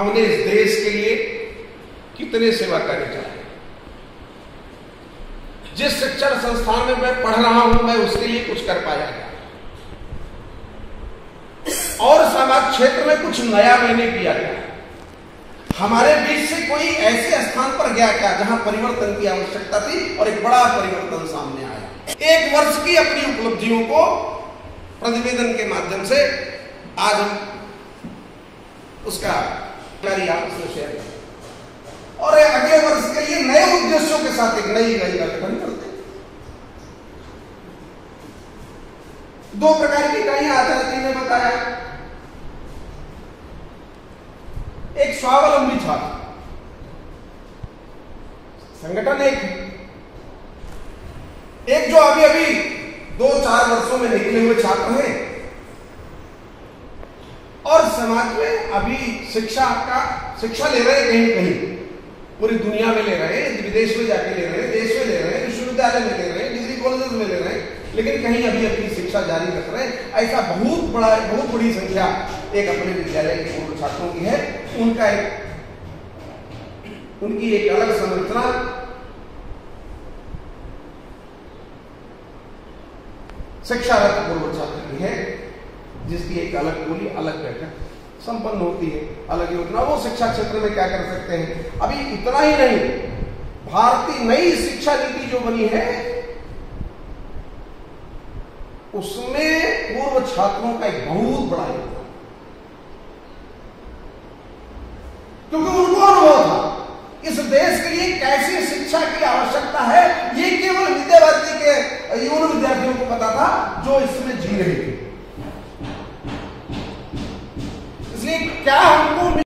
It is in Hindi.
हमने इस देश के लिए कितने सेवा कार्य चलाए। जिस शिक्षण संस्थान में मैं पढ़ रहा हूं, मैं उसके लिए कुछ कर पाया क्या, और समाज क्षेत्र में कुछ नया मैंने किया क्या, हमारे बीच से कोई ऐसे स्थान पर गया क्या जहां परिवर्तन की आवश्यकता थी और एक बड़ा परिवर्तन सामने आया। एक वर्ष की अपनी उपलब्धियों को प्रतिवेदन के माध्यम से आज हम उसका आपसे शेयर करें और अगले वर्ष के लिए नए उद्देश्यों के साथ एक नई इकाई का गठन करते हैं। दो प्रकार की इकाइयां आचार्य जी ने बताया। एक स्वावलंबी छात्र संगठन, एक जो अभी अभी 2-4 वर्षों में निकले हुए छात्र हैं और समाज में अभी शिक्षा ले रहे हैं, कहीं कहीं पूरी दुनिया में ले रहे हैं, विदेश में जाके ले रहे हैं, देश में ले रहे हैं, विश्वविद्यालय में ले रहे हैं, डिग्री कॉलेज में ले रहे हैं, लेकिन कहीं अभी अपनी शिक्षा जारी रख रहे हैं। ऐसा बहुत बड़ी संख्या एक अपने विद्यालय के पूर्व छात्रों की है। उनकी एक अलग संरचना, शिक्षारत पूर्व छात्र की है, जिसकी एक अलग टोली, अलग बैठक संपन्न होती है, अलग योजना। वो शिक्षा क्षेत्र में क्या कर सकते हैं। अभी इतना ही नहीं, भारतीय नई शिक्षा नीति जो बनी है उसमें पूर्व छात्रों का एक बहुत बड़ा योगदान, क्योंकि उनको अनुभव था इस देश के लिए कैसी शिक्षा की आवश्यकता है। ये केवल विद्यार्थी के उन विद्यार्थियों को पता था जो इसमें जी रहे थे। इसलिए क्या हमको